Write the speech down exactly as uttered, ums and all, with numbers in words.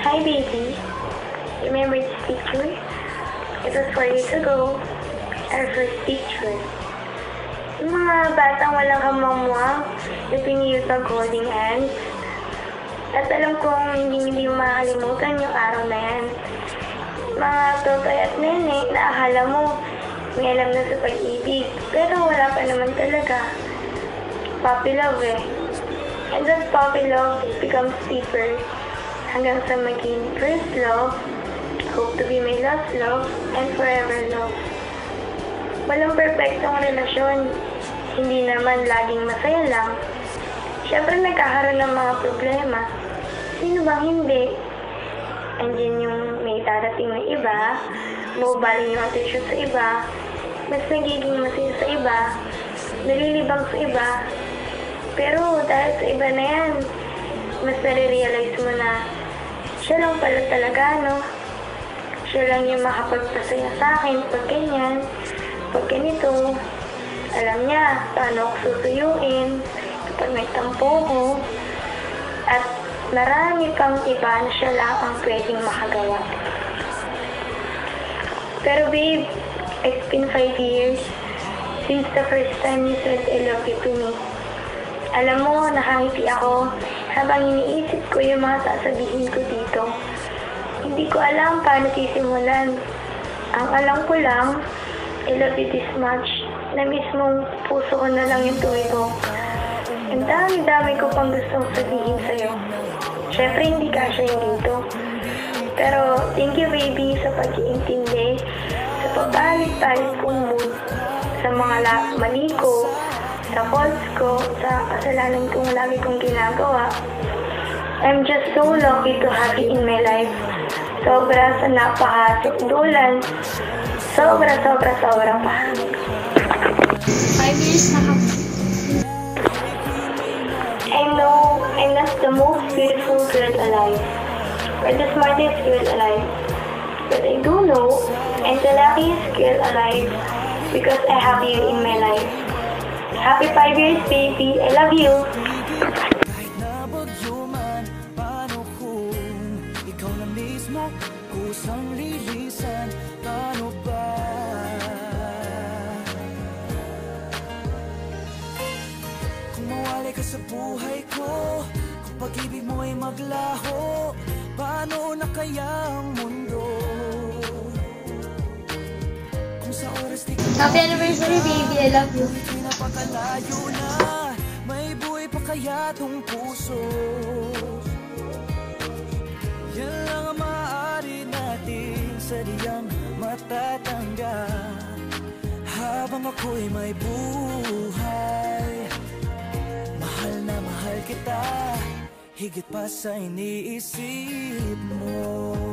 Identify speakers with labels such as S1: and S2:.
S1: Hi baby, remember this picture? It was four years ago, our first picture. Yung mga batang walang kamangmuang na piniyot mag-holding hands. At alam kong hindi hindi makakalimutan yung araw na yan. Mga totoy at nene na akala mo may alam na sa pag-ibig, pero wala pa naman talaga. Puppy love eh. And that puppy love becomes deeper hanggang sa maging first love, hope to be my last love, and forever love. Walang perfectong relasyon, hindi naman laging masaya lang. Siyempre nagkakaroon ng mga problema. Sino bang hindi? Andiyan yung may darating na iba, mababaling yung attention sa iba, mas nagiging masaya sa iba, nalilibang sa iba. Pero dahil sa iba na yan, mas nare-realize mo na siya lang pala talaga, no? Siya lang yung makapagpasaya sa akin pag ganyan, pag ganito. Alam niya paano ako susuyuin kapag may tampo ko. At marami pang iba na siya lang ang pwedeng makagawa. Pero babe, it's been five years since the first time you said I love you to me. Alam mo, nakangiti ako habang iniisip ko yung mga sasabihin ko dito. Hindi ko alam paano sisimulan. Ang alam ko lang, I love you this much, na mismong puso ko na lang yung tuwiro. Ang dami-dami ko pang gustong sabihin sa'yo. Siyempre, hindi kasya yung dito. Pero, thank you baby sa pag-iintindi, sa papalit-palit kong mood, sa mga mali ko, sa faults ko, sa kasalanan kong lagi kong ginagawa. I'm just so lucky to have you in my life. Sobra sa napaka-sukdulan. Sobra, sobra, sobra pa.
S2: Five years na kami.
S1: I know I'm not the most beautiful girl alive, or the smartest girl alive, but I do know I'm the luckiest girl alive because I have you in my life. Happy five years, baby. I love you.
S3: Kahit na bagyo man, paano kung ikaw na mismo kusang lilisan, paano ba? Kung mawalay ka sa buhay ko, kung pag-ibig mo ay maglaho, paano na kaya ang mundo? Kung sa oras di ka
S2: Happy anniversary, baby. I love you.
S3: napakalayo na, may buhay pa kaya tong puso? Yan lang ang maaari natin sadyang matatanggan habang ako'y may buhay. Mahal na mahal kita, higit pa sa iniisip mo.